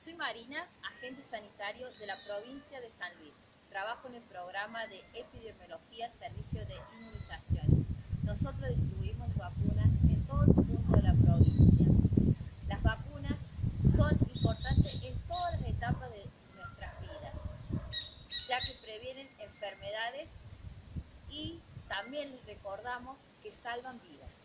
Soy Marina, agente sanitario de la provincia de San Luis. Trabajo en el programa de epidemiología, servicio de inmunizaciones. Nosotros distribuimos vacunas en todo el punto de la provincia. Las vacunas son importantes en todas las etapas de nuestras vidas, ya que previenen enfermedades y también les recordamos que salvan vidas.